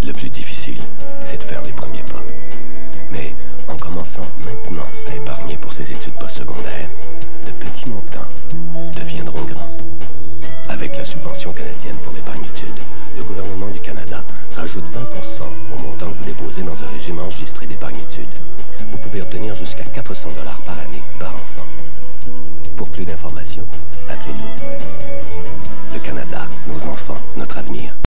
Le plus difficile, c'est de faire les premiers pas. Mais en commençant maintenant à épargner pour ses études postsecondaires, de petits montants deviendront grands. Avec la subvention canadienne pour l'épargne études, le gouvernement du Canada rajoute 20% au montant que vous déposez dans un régime enregistré d'épargne études. Vous pouvez obtenir jusqu'à 400 $ par année par enfant. Pour plus d'informations, appelez-nous. Le Canada, nos enfants, notre avenir.